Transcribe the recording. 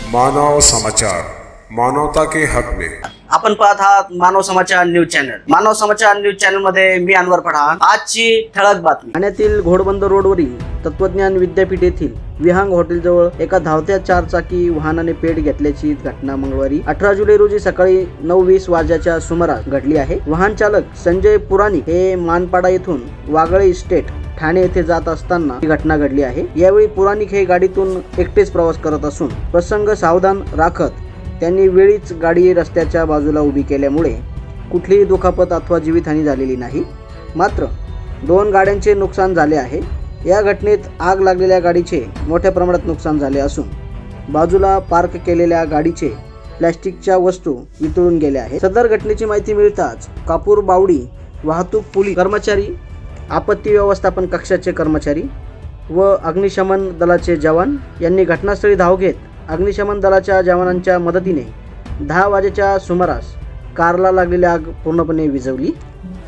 मानव समाचार, मानवता के हक में। आपण पाहत आहात Manav Samachar news channel. Manav Samachar news channel मध्ये मी अनवर पठाण। आजची ठळक बातमी। ठाण्यातील घोडबंदर रोडवरील तत्वज्ञान विद्यापीठ येथील विहांग हॉटेलजवळ एका धावत्या चारचाकी वाहनाने पेट घेतल्याची घटना मंगळवारी 18 जुलै रोजी सकाळी 9:20 वाजण्याच्या सुमारास घडली आहे। वाहन चालक संजय पुराणिक हे मानपाडा येथून वागळे इस्टेट ठाणे येथे जात असताना ही घटना घडली आहे। यावेळी पुराणिक हे गाडीतून एकटेच प्रवास करत असून प्रसंग सावधान राखत त्यांनी वेळीच गाडी रस्त्याच्या बाजूला उभी केल्यामुळे कुठलीही दुखापत अथवा जीवितहानी झालेली नाही। मात्र 2 गाड्यांचे नुकसान झाले आहे। या घटनेत आग लागलेल्या गाडीचे मोठ्या प्रमाणात नुकसान झाले असून बाजूला पार्क केलेल्या गाडीचे प्लास्टिकच्या वस्तू वितळून गेल्या आहेत। सदर घटनेची माहिती मिळताच कापूर बावडी वाहतूक पोलीस कर्मचारी, आपत्ती व्यवस्थापन कक्षाचे कर्मचारी व अग्निशमन दलाचे जवान यांनी घटनास्थळी धाव घेत अग्निशमन दलाच्या जवानांच्या मदतीने 10 वाजेच्या सुमारास कारला लागलेली आग पूर्णपणे विझवली।